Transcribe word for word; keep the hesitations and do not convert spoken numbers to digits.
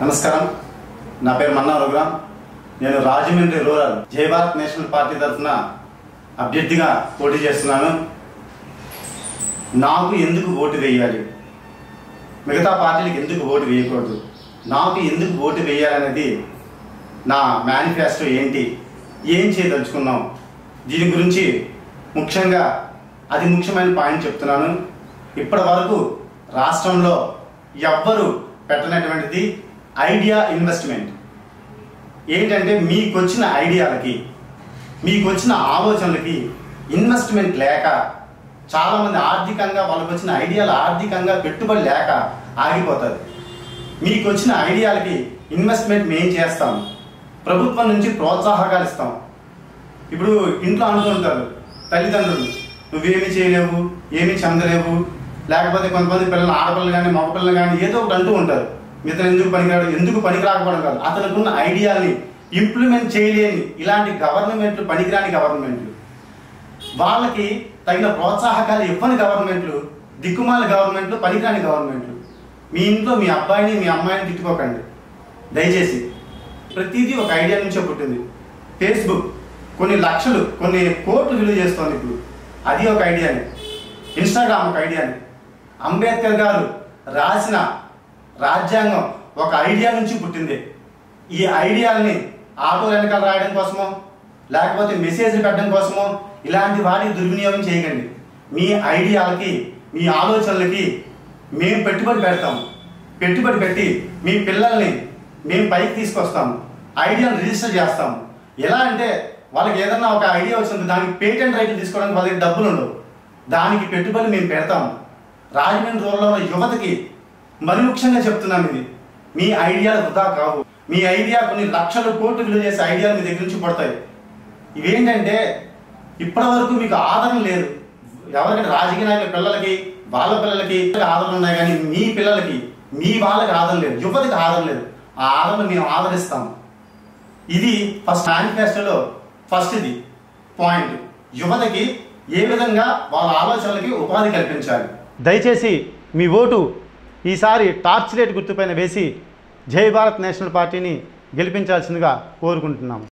నమస్కారం, నా పేరు మన్నా రఘురామ్. నేను రాజమండ్రి రూరల్ జై భారత్ నేషనల్ పార్టీ తరఫున అభ్యర్థిగా పోటీ చేస్తున్నాను. నాకు ఎందుకు ఓటు వేయాలి, మిగతా పార్టీలకు ఎందుకు ఓటు వేయకూడదు, నాకు ఎందుకు ఓటు వేయాలనేది నా మేనిఫెస్టో ఏంటి, ఏం చేయదలుచుకున్నాం, దీని గురించి ముఖ్యంగా అది ముఖ్యమైన పాయింట్ చెప్తున్నాను. ఇప్పటి వరకు రాష్ట్రంలో ఎవ్వరు పెట్టనటువంటిది ఐడియా ఇన్వెస్ట్మెంట్. ఏంటంటే మీకు వచ్చిన ఐడియాలకి, మీకు వచ్చిన ఆలోచనలకి ఇన్వెస్ట్మెంట్ లేక చాలామంది ఆర్థికంగా వాళ్ళకి వచ్చిన ఐడియాలు ఆర్థికంగా పెట్టుబడి లేక ఆగిపోతుంది. మీకు వచ్చిన ఐడియాలకి ఇన్వెస్ట్మెంట్ మేము చేస్తాం, ప్రభుత్వం నుంచి ప్రోత్సాహకాలు ఇస్తాం. ఇప్పుడు ఇంట్లో అనుకుంటారు తల్లిదండ్రులు, నువ్వేమి చేయలేవు, ఏమీ చెందలేవు, లేకపోతే కొంతమంది పిల్లలు ఆడపిల్లలు కానీ మగపిల్లలు కానీ ఏదో ఒకటి అంటూ ఉంటారు. ఇతను ఎందుకు పనికిరాడు, ఎందుకు పనికి రాకపోవడం కాదు, అతనికి ఉన్న ఐడియాని ఇంప్లిమెంట్ చేయలేని ఇలాంటి గవర్నమెంట్లు, పనికిరాని గవర్నమెంట్లు, వాళ్ళకి తగిన ప్రోత్సాహకాలు ఇవ్వని గవర్నమెంట్లు, దిక్కుమాల గవర్నమెంట్లు, పనికిరాని గవర్నమెంట్లు. మీ ఇంట్లో మీ అబ్బాయిని మీ అమ్మాయిని తిట్టుకోకండి దయచేసి. ప్రతిదీ ఒక ఐడియా నుంచే పుట్టింది. ఫేస్బుక్ కొన్ని లక్షలు కొన్ని కోట్లు విలువ చేస్తోంది ఇప్పుడు, అది ఒక ఐడియానే. ఇన్స్టాగ్రామ్ ఒక ఐడియానే. అంబేద్కర్ గారు రాసిన రాజ్యాంగం ఒక ఐడియా నుంచి పుట్టింది. ఈ ఐడియాలని ఆటో వెనకాల రాయడం కోసమో లేకపోతే మెసేజ్లు పెట్టడం కోసమో ఇలాంటి వాటికి దుర్వినియోగం చేయకండి. మీ ఐడియాలకి, మీ ఆలోచనలకి మేము పెట్టుబడి పెడతాం. పెట్టుబడి పెట్టి మీ పిల్లల్ని మేము పైకి తీసుకొస్తాము, ఐడియాను రిజిస్టర్ చేస్తాము. ఎలా అంటే వాళ్ళకి ఏదన్నా ఒక ఐడియా వచ్చింది, దానికి పేటెంట్ రైట్లు తీసుకోవడానికి వాళ్ళకి డబ్బులు ఉండవు, దానికి పెట్టుబడి మేము పెడతాము. రాజమండ్రి రూరల్లో ఉన్న యువతకి మరి ముఖ్యంగా చెప్తున్నాం, ఇది మీ ఐడియాలు వృధా కావు. మీ ఐడియా కొన్ని లక్షల కోట్లు విలువ చేసే ఐడియాలు మీ దగ్గర నుంచి పడతాయి. ఇవేంటంటే ఇప్పటి వరకు మీకు ఆదరణ లేదు. ఎవరికైనా రాజకీయ నాయకుల పిల్లలకి, వాళ్ళ పిల్లలకి ఆదరణ ఉన్నాయి, కానీ మీ పిల్లలకి, మీ వాళ్ళకి ఆదరణ లేదు, యువతకి ఆదరణ లేదు. ఆ ఆదరణ మేము ఆదరిస్తాము. ఇది ఫస్ట్ మేనిఫెస్టోలో ఫస్ట్ ఇది పాయింట్. యువతకి ఏ విధంగా వాళ్ళ ఆలోచనలకి ఉపాధి కల్పించాలి. దయచేసి మీ ఓటు ఈసారి టార్చ్ లైట్ గుర్తుపైన వేసి జై భారత్ నేషనల్ పార్టీని గెలిపించాల్సిందిగా కోరుకుంటున్నాము.